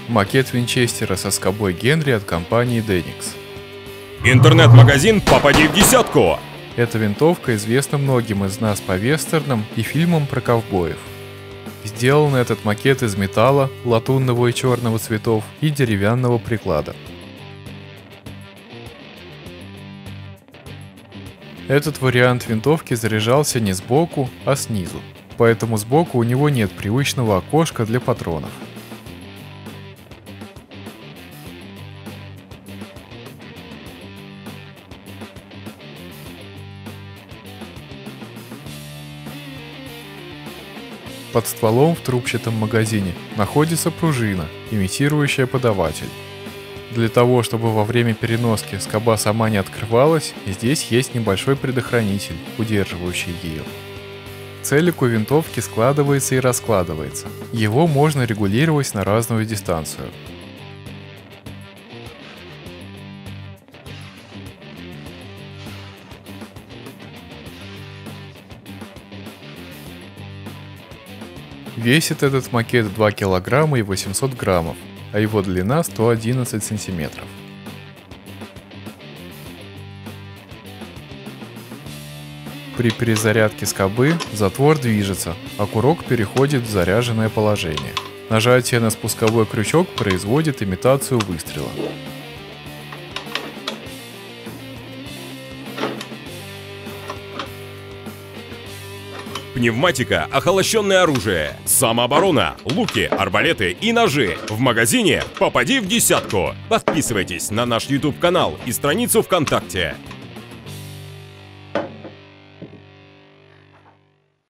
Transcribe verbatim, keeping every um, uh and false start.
Макет винчестера со скобой Генри от компании Денникс. Интернет-магазин «Попади в десятку». Эта винтовка известна многим из нас по вестернам и фильмам про ковбоев. Сделан этот макет из металла, латунного и черного цветов и деревянного приклада. Этот вариант винтовки заряжался не сбоку, а снизу, поэтому сбоку у него нет привычного окошка для патронов. Под стволом в трубчатом магазине находится пружина, имитирующая подаватель. Для того, чтобы во время переноски скоба сама не открывалась, здесь есть небольшой предохранитель, удерживающий ее. Целик у винтовки складывается и раскладывается. Его можно регулировать на разную дистанцию. Весит этот макет два килограмма и восемьсот граммов, а его длина сто одиннадцать сантиметров. При перезарядке скобы затвор движется, а курок переходит в заряженное положение. Нажатие на спусковой крючок производит имитацию выстрела. Пневматика, охолощенное оружие, самооборона, луки, арбалеты и ножи. В магазине «Попади в десятку». Подписывайтесь на наш YouTube канал и страницу ВКонтакте.